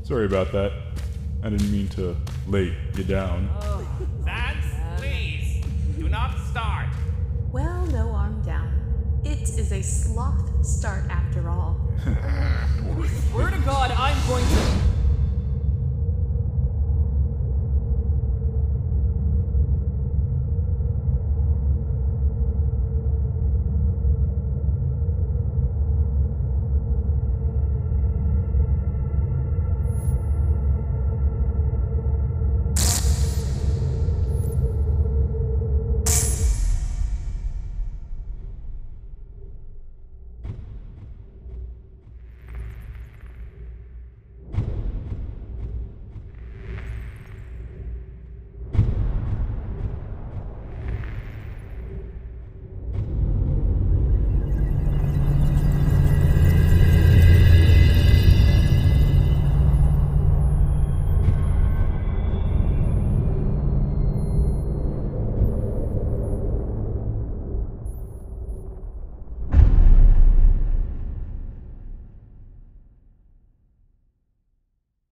Sorry about that. I didn't mean to lay you down. Sans, please, do not start. Well, no arm down. It is a sloth start after all. Swear to God, I'm going to...